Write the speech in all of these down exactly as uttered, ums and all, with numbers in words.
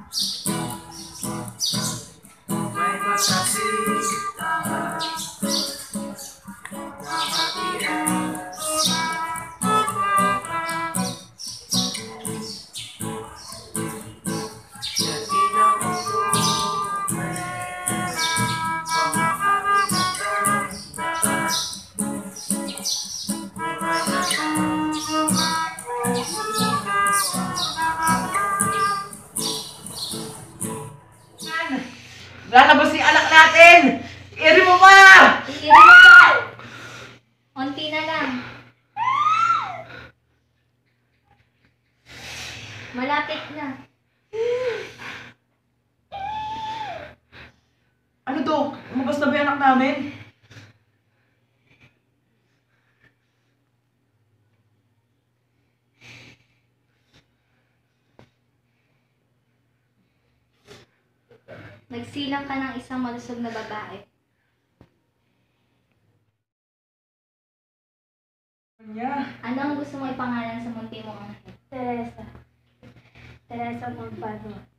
May masasitahan wala na ba si anak natin? I-iri mo pa! I-iri mo pa! Unti na lang. Malapit na. Ano to? Umabas na ba yung anak namin? Nagsilang ka ng isang malusog na babae. Yeah. Ano ang gusto mo ipangalan sa munti mong anak? Teresa. Teresa Magpadua.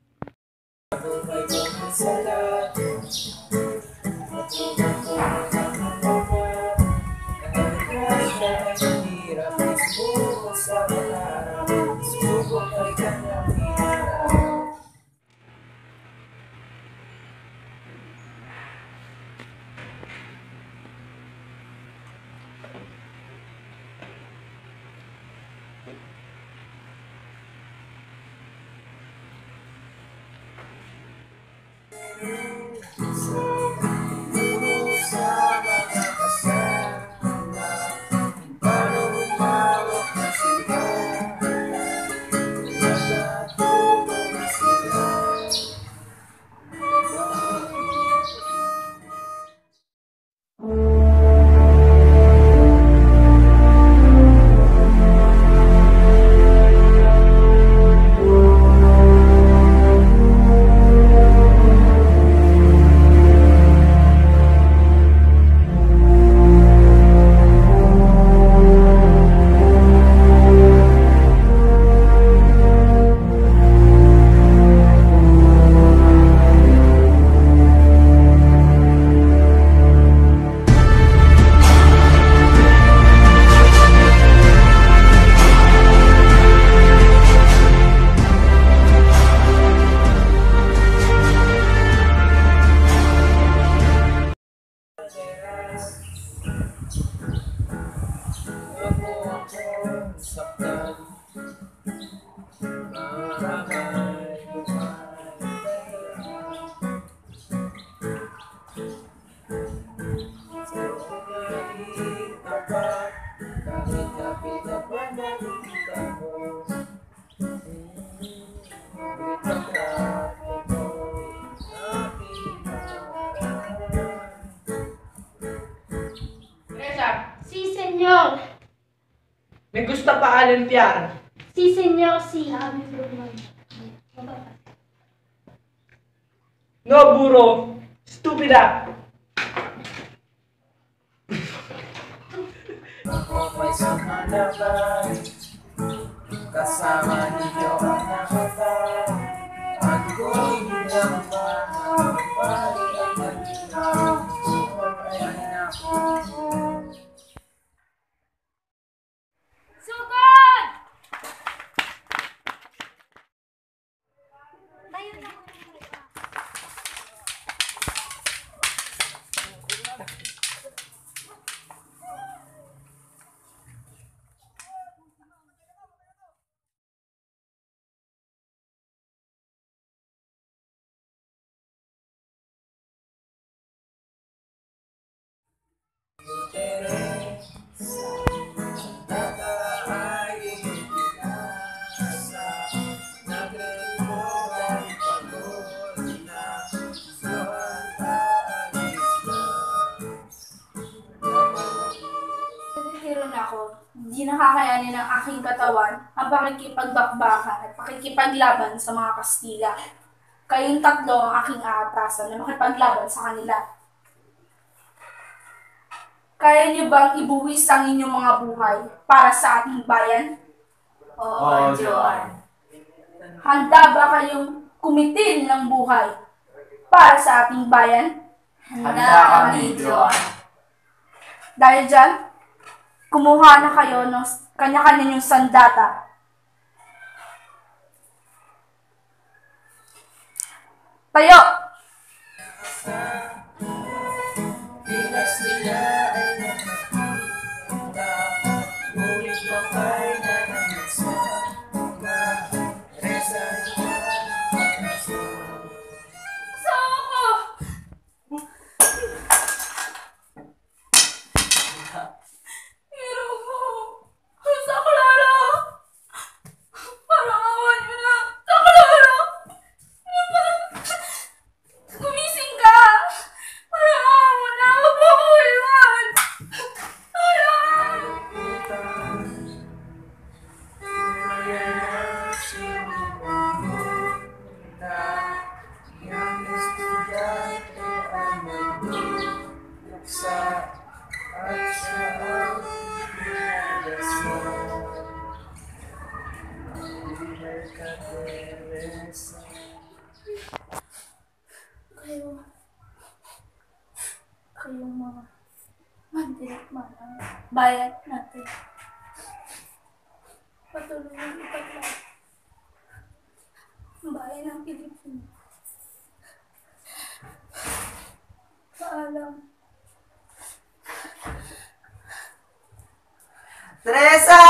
Si Senyor! May gusto pa alimpiar. Si Senyor, si... No, buro. Stupida. Ako may sumalabay, kasama ninyo ang nakatay. At ko'y bilang mga pari ay naginaw, ay nako. Sugod! Tayo na. Hindi nakakayanin ng aking katawan ang pakikipagbakbakan at pakikipaglaban sa mga Kastila. Kayong tatlo ang aking aatasan na makipaglaban sa kanila. Kaya niyo bang ibuwis ang inyong mga buhay para sa ating bayan? Oo, Joan. Handa ba kayong kumitil ng buhay para sa ating bayan? Handa kami, John. Dahil dyan, kumuha na kayo ng kanya-kanya niyong sandata. Tayo! Pinas nila ay nakakita, ngunit mapay na naman sa mga resa nila pagkasa. Kasama ko! Hiro ko! Sa Clara! Parang awa niyo na! Sa Clara! Gumising ka! Parang awa mo na! Huwag mo ko iwan! Tulong! Yang estudyante ay magduksa at siya ang pinagdasal. Buhay ka, Teresa. Kayo, kayong mga mandirek man ang bayan natin. Patuloy ang ipaglaban ang bayan ng Pilipinas. Paalam. Teresa!